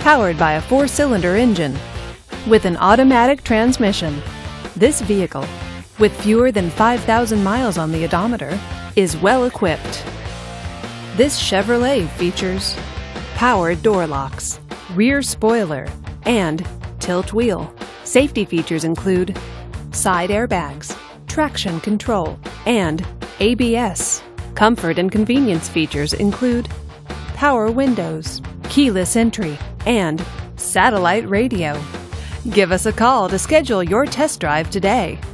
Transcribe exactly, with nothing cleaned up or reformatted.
powered by a four-cylinder engine. With an automatic transmission, this vehicle, with fewer than five thousand miles on the odometer, is well equipped. This Chevrolet features power door locks, rear spoiler, and tilt wheel. Safety features include side airbags, traction control, and A B S. Comfort and convenience features include power windows, keyless entry, and satellite radio. Give us a call to schedule your test drive today.